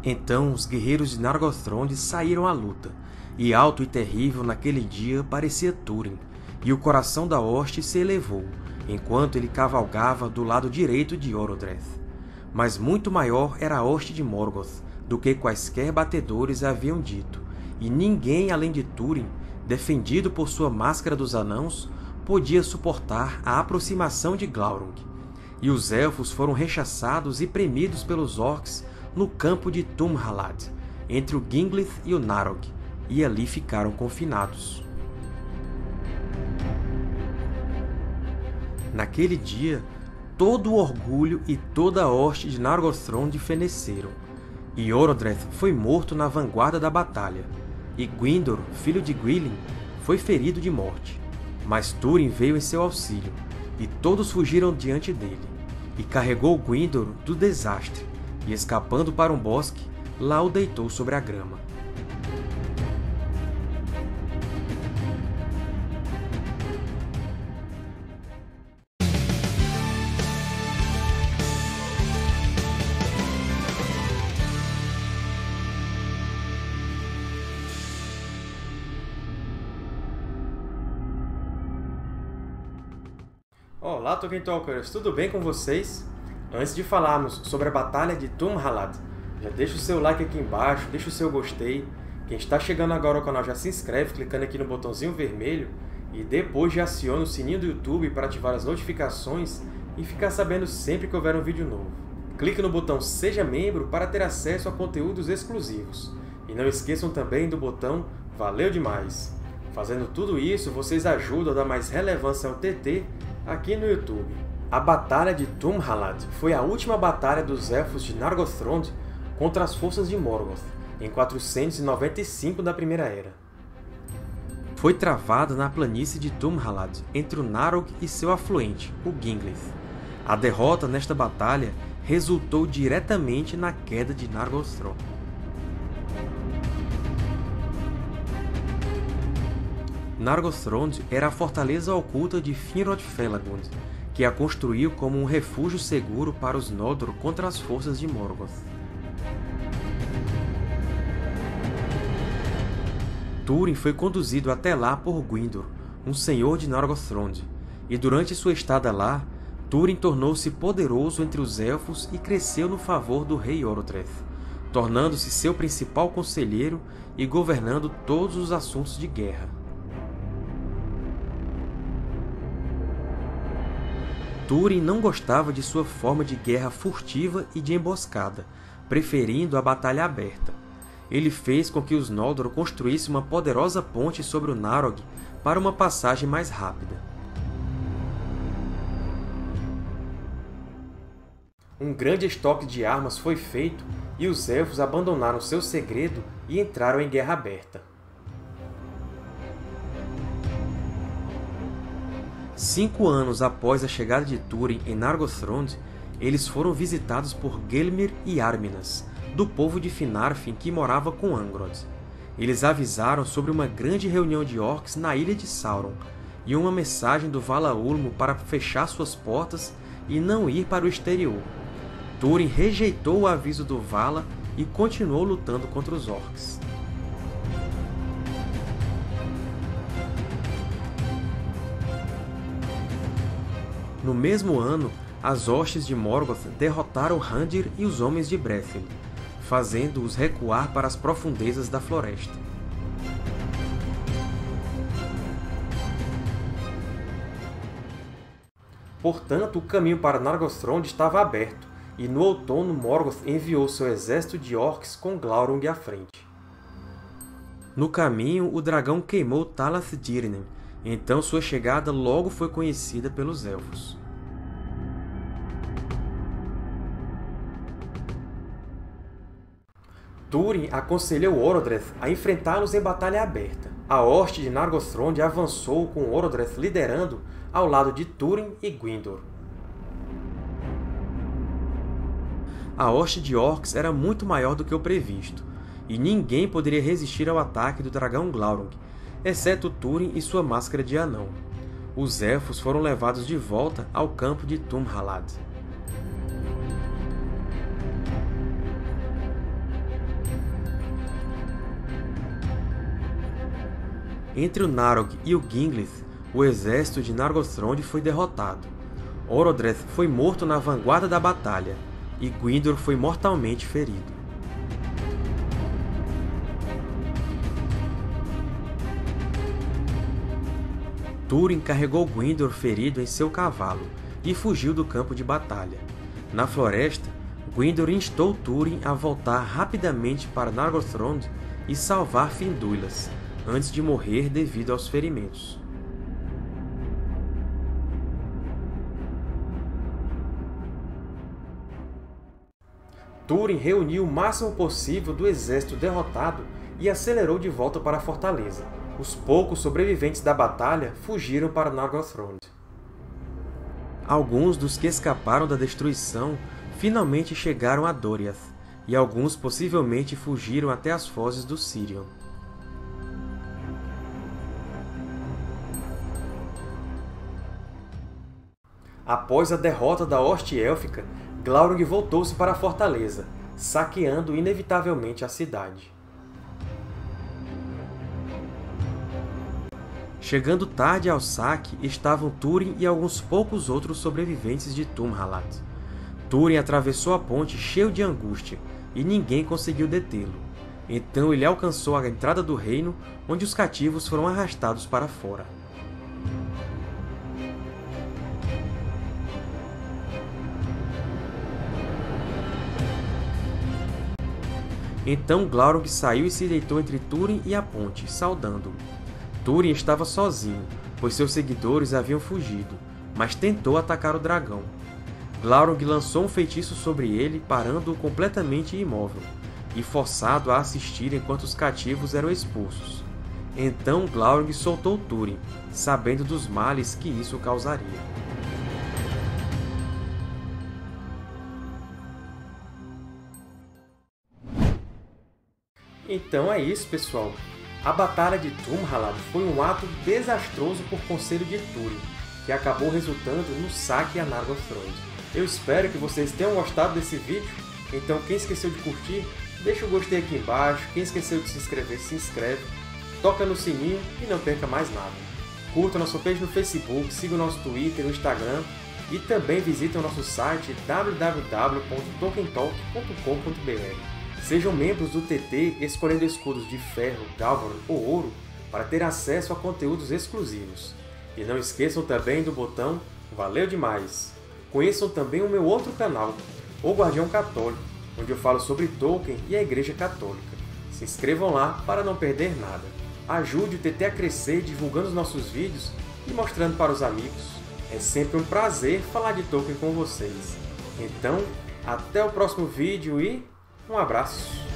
Então os guerreiros de Nargothrond saíram à luta, e alto e terrível naquele dia parecia Túrin, e o coração da hoste se elevou, enquanto ele cavalgava do lado direito de Orodreth. Mas muito maior era a hoste de Morgoth do que quaisquer batedores haviam dito, e ninguém além de Túrin, defendido por sua máscara dos anãos, podia suportar a aproximação de Glaurung. E os elfos foram rechaçados e premidos pelos orcs no campo de Tumhalad, entre o Ginglith e o Narog, e ali ficaram confinados. Naquele dia, todo o orgulho e toda a hoste de Nargothrond feneceram, e Orodreth foi morto na vanguarda da batalha, e Gwyndor, filho de Gwilym, foi ferido de morte. Mas Túrin veio em seu auxílio, e todos fugiram diante dele, e carregou Gwyndor do desastre, e escapando para um bosque, lá o deitou sobre a grama. Olá, Tolkien Talkers! Tudo bem com vocês? Antes de falarmos sobre a Batalha de Tumhalad, já deixa o seu like aqui embaixo, deixa o seu gostei. Quem está chegando agora ao canal já se inscreve clicando aqui no botãozinho vermelho e depois já aciona o sininho do YouTube para ativar as notificações e ficar sabendo sempre que houver um vídeo novo. Clique no botão Seja Membro para ter acesso a conteúdos exclusivos. E não esqueçam também do botão Valeu Demais! Fazendo tudo isso, vocês ajudam a dar mais relevância ao TT aqui no YouTube. A Batalha de Tumhalad foi a última batalha dos Elfos de Nargothrond contra as forças de Morgoth, em 495 da Primeira Era. Foi travada na planície de Tumhalad, entre o Narog e seu afluente, o Ginglith. A derrota nesta batalha resultou diretamente na queda de Nargothrond. Nargothrond era a fortaleza oculta de Finrod Felagund, que a construiu como um refúgio seguro para os Noldor contra as forças de Morgoth. Túrin foi conduzido até lá por Gwyndor, um senhor de Nargothrond, e durante sua estada lá, Túrin tornou-se poderoso entre os Elfos e cresceu no favor do rei Orodreth, tornando-se seu principal conselheiro e governando todos os assuntos de guerra. Túrin não gostava de sua forma de guerra furtiva e de emboscada, preferindo a batalha aberta. Ele fez com que os Noldor construíssem uma poderosa ponte sobre o Narog para uma passagem mais rápida. Um grande estoque de armas foi feito e os Elfos abandonaram seu segredo e entraram em guerra aberta. 5 anos após a chegada de Túrin em Nargothrond, eles foram visitados por Gelmir e Arminas, do povo de Finarfin que morava com Angrod. Eles avisaram sobre uma grande reunião de orcs na Ilha de Sauron, e uma mensagem do Vala Ulmo para fechar suas portas e não ir para o exterior. Túrin rejeitou o aviso do Vala e continuou lutando contra os orcs. No mesmo ano, as hostes de Morgoth derrotaram Handir e os homens de Brethil, fazendo-os recuar para as profundezas da floresta. Portanto, o caminho para Nargothrond estava aberto, e no outono Morgoth enviou seu exército de orcs com Glaurung à frente. No caminho, o dragão queimou Talath-Dírnen, então sua chegada logo foi conhecida pelos Elfos. Túrin aconselhou Orodreth a enfrentá-los em batalha aberta. A hoste de Nargothrond avançou com Orodreth liderando ao lado de Túrin e Gwyndor. A hoste de orcs era muito maior do que o previsto, e ninguém poderia resistir ao ataque do dragão Glaurung, exceto Túrin e sua máscara de anão. Os Elfos foram levados de volta ao campo de Tumhalad. Entre o Narog e o Ginglyth, o exército de Nargothrond foi derrotado. Orodreth foi morto na vanguarda da batalha, e Gwyndor foi mortalmente ferido. Túrin carregou Gwyndor ferido em seu cavalo e fugiu do campo de batalha. Na floresta, Gwyndor instou Túrin a voltar rapidamente para Nargothrond e salvar Finduilas, antes de morrer devido aos ferimentos. Túrin reuniu o máximo possível do exército derrotado e acelerou de volta para a fortaleza. Os poucos sobreviventes da batalha fugiram para Nargothrond. Alguns dos que escaparam da destruição finalmente chegaram a Doriath, e alguns possivelmente fugiram até as fozes do Sirion. Após a derrota da hoste élfica, Glaurung voltou-se para a fortaleza, saqueando inevitavelmente a cidade. Chegando tarde ao saque estavam Túrin e alguns poucos outros sobreviventes de Tumhalat. Túrin atravessou a ponte cheio de angústia, e ninguém conseguiu detê-lo. Então ele alcançou a entrada do reino, onde os cativos foram arrastados para fora. Então Glaurung saiu e se deitou entre Túrin e a ponte, saudando-o. Túrin estava sozinho, pois seus seguidores haviam fugido, mas tentou atacar o dragão. Glaurung lançou um feitiço sobre ele, parando-o completamente imóvel, e forçado a assistir enquanto os cativos eram expulsos. Então Glaurung soltou Túrin, sabendo dos males que isso causaria. Então é isso, pessoal! A Batalha de Tumhalat foi um ato desastroso por conselho de Túrin, que acabou resultando no saque a Nargothrond. Eu espero que vocês tenham gostado desse vídeo, então quem esqueceu de curtir, deixa o gostei aqui embaixo, quem esqueceu de se inscrever, se inscreve, toca no sininho e não perca mais nada. Curta nossa page no Facebook, siga o nosso Twitter e o Instagram, e também visite o nosso site www.tolkientalk.com.br. Sejam membros do TT escolhendo escudos de ferro, gálvano ou ouro para ter acesso a conteúdos exclusivos. E não esqueçam também do botão Valeu Demais! Conheçam também o meu outro canal, O Guardião Católico, onde eu falo sobre Tolkien e a Igreja Católica. Se inscrevam lá para não perder nada. Ajude o TT a crescer divulgando os nossos vídeos e mostrando para os amigos. É sempre um prazer falar de Tolkien com vocês. Então, até o próximo vídeo e um abraço!